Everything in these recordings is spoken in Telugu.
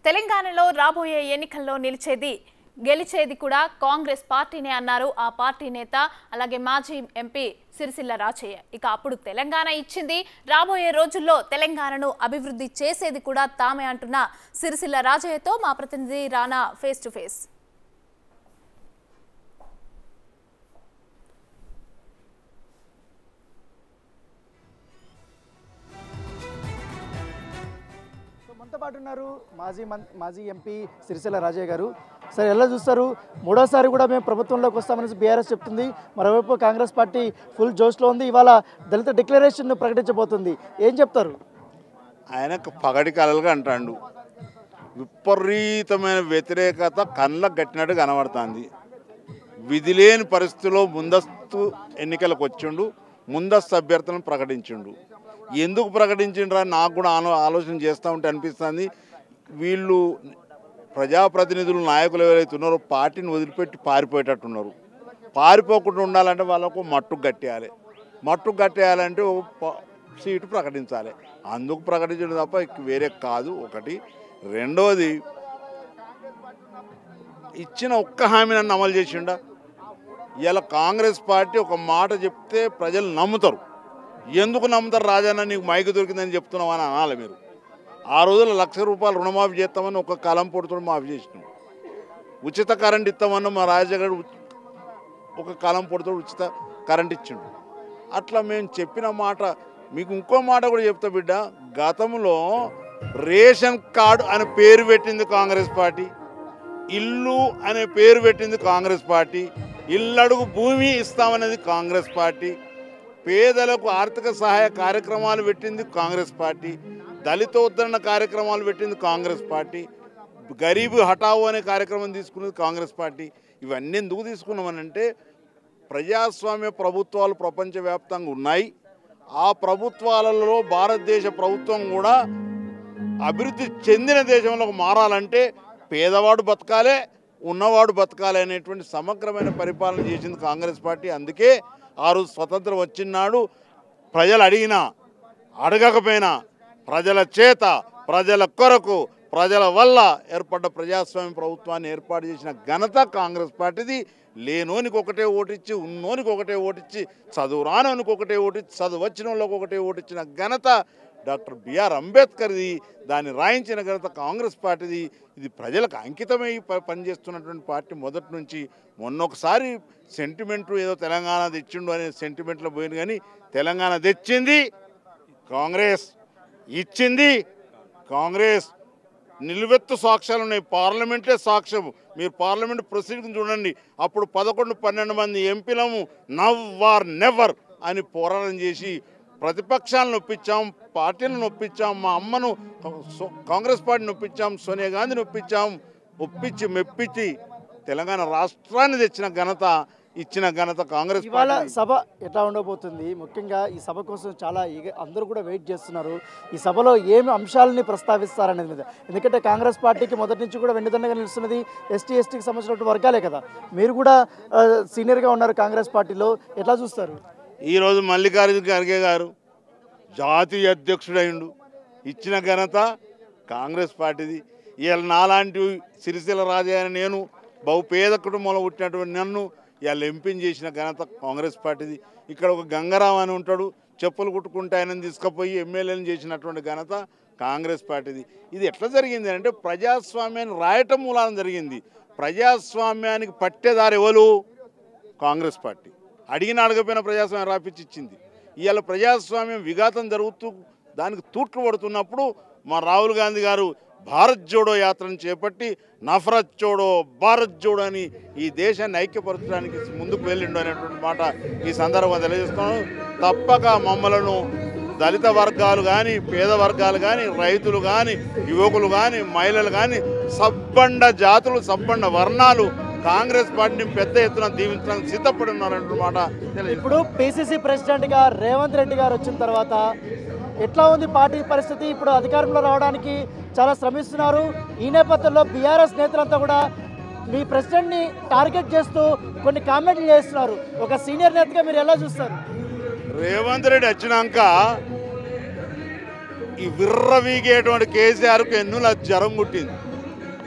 తెలంగాణలో రాబోయే ఎన్నికల్లో గెలిచేది కూడా కాంగ్రెస్ పార్టీనే అన్నారు ఆ పార్టీ నేత అలాగే మాజీ ఎంపీ సిరిసిల్ల రాజయ్య. ఇక అప్పుడు తెలంగాణ ఇచ్చింది, రాబోయే రోజుల్లో తెలంగాణను అభివృద్ధి చేసేది కూడా తామే అంటున్న సిరిసిల్ల రాజయ్యతో మా ప్రతినిధి రానా ఫేస్ టు ఫేస్. మనతో పాటు ఉన్నారు మాజీ ఎంపీ సిరిసిల్ల రాజయ్య గారు. సరే, ఎలా చూస్తారు? మూడోసారి కూడా మేము ప్రభుత్వంలోకి వస్తామని బీఆర్ఎస్ చెప్తుంది, మరోవైపు కాంగ్రెస్ పార్టీ ఫుల్ జోష్లో ఉంది. ఇవాళ దళిత డిక్లరేషన్ ప్రకటించబోతుంది, ఏం చెప్తారు? ఆయనకు పగటి కలలుగా అంటాడు. విపరీతమైన వ్యతిరేకత కళ్ళకు గట్టినట్టు కనబడుతుంది. విధి లేని పరిస్థితిలో ముందస్తు ఎన్నికలకు వచ్చిండు, ముందస్తు అభ్యర్థులను ప్రకటించిండు. ఎందుకు ప్రకటించిండ్రా నాకు కూడా ఆలోచన చేస్తూ ఉంటే అనిపిస్తుంది. వీళ్ళు ప్రజాప్రతినిధులు నాయకులు ఎవరైతే ఉన్నారో పార్టీని వదిలిపెట్టి పారిపోయేటట్టున్నారు. పారిపోకుండా ఉండాలంటే వాళ్ళకు మట్టుకు కట్టేయాలంటే ఒక సీటు ప్రకటించాలి. అందుకు ప్రకటించడం తప్ప వేరే కాదు. ఒకటి. రెండవది, ఇచ్చిన ఒక్క హామీ నన్ను అమలు చేసిండా? ఇలా కాంగ్రెస్ పార్టీ ఒక మాట చెప్తే ప్రజలు నమ్ముతారు. ఎందుకు నమ్ముతారు? రాజన్న నీకు మైకు దొరికిందని చెప్తున్నావు అని అనాలి మీరు. ఆ రోజుల్లో ₹1,00,000 రుణమాఫీ చేస్తామని ఒక కాలం పొడుతో మాఫీ చేసినాం. ఉచిత కరెంట్ ఇస్తామన్న మా రాజగారు ఒక కాలం పొడుతో ఉచిత కరెంట్ ఇచ్చిండు. అట్లా మేము చెప్పిన మాట మీకు ఇంకో మాట కూడా చెప్తా బిడ్డ. గతంలో రేషన్ కార్డు అనే పేరు పెట్టింది కాంగ్రెస్ పార్టీ, ఇల్లు అనే పేరు పెట్టింది కాంగ్రెస్ పార్టీ, ఇల్లడుగు భూమి ఇస్తామనేది కాంగ్రెస్ పార్టీ, పేదలకు ఆర్థిక సహాయ కార్యక్రమాలు పెట్టింది కాంగ్రెస్ పార్టీ, దళిత ఉద్ధరణ కార్యక్రమాలు పెట్టింది కాంగ్రెస్ పార్టీ, గరీబు హఠావో అనే కార్యక్రమం తీసుకున్నది కాంగ్రెస్ పార్టీ. ఇవన్నీ ఎందుకు తీసుకున్నామనంటే ప్రజాస్వామ్య ప్రభుత్వాలు ప్రపంచవ్యాప్తంగా ఉన్నాయి. ఆ ప్రభుత్వాలలో భారతదేశ ప్రభుత్వం కూడా అభివృద్ధి చెందిన దేశంలోకి మారాలంటే పేదవాడు బతకాలే, ఉన్నవాడు బతకాలి అనేటువంటి సమగ్రమైన పరిపాలన చేసింది కాంగ్రెస్ పార్టీ. అందుకే ఆ రోజు స్వతంత్రం వచ్చినాడు ప్రజలు అడిగినా అడగకపోయినా ప్రజల చేత, ప్రజల కొరకు, ప్రజల వల్ల ఏర్పడ్డ ప్రజాస్వామ్య ప్రభుత్వాన్ని ఏర్పాటు చేసిన ఘనత కాంగ్రెస్ పార్టీది. లేనోనికి ఒకటే ఓటిచ్చి, ఉన్నోనికి ఒకటే ఓటిచ్చి, చదువు రానోనికి ఒకటే ఓటిచ్చి, చదువు వచ్చిన వాళ్ళకి ఒకటే ఓటిచ్చిన ఘనత డాక్టర్ బిఆర్ అంబేద్కర్ది. దాన్ని రాయించిన ఘనత కాంగ్రెస్ పార్టీది. ఇది ప్రజలకు అంకితమై పనిచేస్తున్నటువంటి పార్టీ మొదటి నుంచి. మొన్నొకసారి సెంటిమెంటు ఏదో తెలంగాణ తెచ్చిండు అనే సెంటిమెంట్లో పోయింది, కానీ తెలంగాణ తెచ్చింది కాంగ్రెస్, ఇచ్చింది కాంగ్రెస్. నిలువెత్తు సాక్ష్యాలు ఉన్నాయి, పార్లమెంటే సాక్ష్యం. మీరు పార్లమెంట్ ప్రొసీడింగ్ చూడండి. అప్పుడు 11-12 మంది ఎంపీలము నవ్ ఆర్ నెవర్ అని పోరాటం చేసి ప్రతిపక్షాలను ఒప్పించాం, పార్టీలను ఒప్పించాం, మా అమ్మను కాంగ్రెస్ పార్టీని ఒప్పించాం, సోనియా గాంధీని ఒప్పించాం. ఒప్పించి మెప్పించి తెలంగాణ రాష్ట్రాన్ని తెచ్చిన ఘనత, ఇచ్చిన ఘనత కాంగ్రెస్. ఇవాళ సభ ఎట్లా ఉండబోతుంది? ముఖ్యంగా ఈ సభ కోసం చాలా అందరూ కూడా వెయిట్ చేస్తున్నారు. ఈ సభలో ఏమి అంశాలని ప్రస్తావిస్తారనేది మీద, ఎందుకంటే కాంగ్రెస్ పార్టీకి మొదటి నుంచి కూడా వెన్నుదన్నుగా నిలుస్తున్నది ఎస్టీకి సంబంధించినటువంటి వర్గాలే కదా. మీరు కూడా సీనియర్గా ఉన్నారు కాంగ్రెస్ పార్టీలో, ఎట్లా చూస్తారు? ఈరోజు మల్లికార్జున ఖర్గే గారు జాతీయ అధ్యక్షుడైండు, ఇచ్చిన ఘనత కాంగ్రెస్ పార్టీది. ఇవాళ నాలాంటి సిరిసిల్ల రాజయ్య నేను బహుపేద కుటుంబంలో పుట్టినటువంటి నన్ను ఇవాళ ఎంపీని చేసిన ఘనత కాంగ్రెస్ పార్టీది. ఇక్కడ ఒక గంగారాం అని ఉంటాడు, చెప్పులు కుట్టుకుంటే ఆయనను తీసుకుపోయి ఎమ్మెల్యేలను చేసినటువంటి ఘనత కాంగ్రెస్ పార్టీది. ఇది ఎట్లా జరిగింది అంటే ప్రజాస్వామ్యాన్ని రాయటం మూలాన జరిగింది. ప్రజాస్వామ్యానికి పట్టేదారు ఎవరు? కాంగ్రెస్ పార్టీ. అడగపోయిన ప్రజాస్వామ్యం రాపిచ్చి ఇచ్చింది. ఇవాళ ప్రజాస్వామ్యం విఘాతం జరుగుతూ దానికి తూట్లు పడుతున్నప్పుడు మా రాహుల్ గాంధీ గారు భారత్ జోడో యాత్రను చేపట్టి నఫరత్ జోడో భారత్ జోడో అని ఈ దేశాన్ని ఐక్యపరచడానికి ముందుకు వెళ్ళిండు అనేటువంటి మాట ఈ సందర్భంగా తెలియజేస్తున్నాను. తప్పక మమ్మలను దళిత వర్గాలు కానీ, పేద వర్గాలు కానీ, రైతులు కానీ, యువకులు కానీ, మహిళలు కానీ, సబ్బండ జాతులు, సబ్బండ వర్ణాలు కాంగ్రెస్ పార్టీని పెద్ద ఎత్తున దీవించడానికి సిద్ధపడి ఉన్నారన్నమాట. ఇప్పుడు పిసిసి ప్రెసిడెంట్గా రేవంత్ రెడ్డి గారు వచ్చిన తర్వాత ఎట్లా ఉంది పార్టీ పరిస్థితి? ఇప్పుడు అధికారంలో రావడానికి చాలా శ్రమిస్తున్నారు. ఈ నేపథ్యంలో బీఆర్ఎస్ నేతలంతా కూడా మీ ప్రెసిడెంట్ని టార్గెట్ చేస్తూ కొన్ని కామెంట్లు చేస్తున్నారు. ఒక సీనియర్ నేతగా మీరు ఎలా చూస్తారు? రేవంత్ రెడ్డి వచ్చినాక ఈ విర్రవీగేటువంటి కేసీఆర్కు ఎన్నుల జ్వరం పుట్టింది.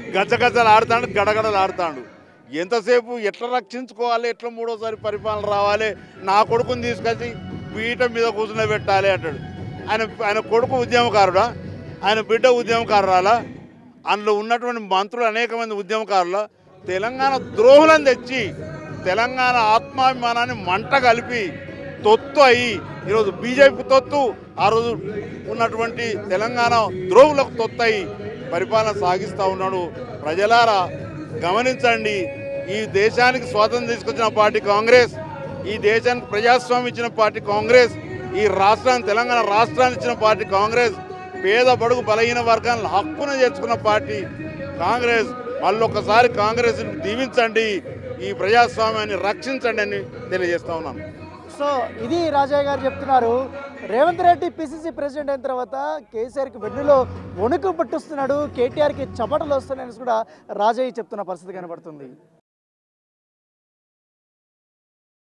గజగజలు ఆడుతాడు, గడగడలు ఆడుతాడు. ఎంతసేపు ఎట్లా రక్షించుకోవాలి, ఎట్లా మూడోసారి పరిపాలన రావాలి, నా కొడుకుని తీసుకొచ్చి పీట మీద కూర్చునబెట్టాలి అంటాడు. ఆయన కొడుకు ఉద్యమకారుడా, ఆయన బిడ్డ ఉద్యమకారురాలా, అందులో ఉన్నటువంటి మంత్రులు అనేక మంది ఉద్యమకారులు తెలంగాణ ద్రోహులను తెచ్చి తెలంగాణ ఆత్మాభిమానాన్ని మంట కలిపి తొత్తు అయ్యి ఈరోజు బీజేపీ తొత్తు, ఆ రోజు ఉన్నటువంటి తెలంగాణ ద్రోహులకు తొత్తు అయ్యి పరిపాలన సాగిస్తూ ఉన్నాడు. ప్రజలారా గమనించండి, ఈ దేశానికి స్వాతంత్రం తీసుకొచ్చిన పార్టీ కాంగ్రెస్, ఈ దేశానికి ప్రజాస్వామ్యం ఇచ్చిన పార్టీ కాంగ్రెస్, ఈ రాష్ట్రాన్ని తెలంగాణ రాష్ట్రాన్ని ఇచ్చిన పార్టీ కాంగ్రెస్, పేద బడుగు బలహీన వర్గాలను హక్కును చేర్చుకున్న పార్టీ కాంగ్రెస్. మళ్ళొకసారి కాంగ్రెస్ దీవించండి, ఈ ప్రజాస్వామ్యాన్ని రక్షించండి అని తెలియజేస్తా ఉన్నాను. సో ఇది రాజయ్య గారు చెప్తున్నారు. రేవంత్ రెడ్డి పిసిసి ప్రెసిడెంట్ అయిన తర్వాత కేసీఆర్కి వెన్నులో వణుకు పట్టుస్తున్నాడు, కేటీఆర్కి చపటలు వస్తున్నాయని కూడా రాజయ్య చెప్తున్న పరిస్థితి కనబడుతుంది.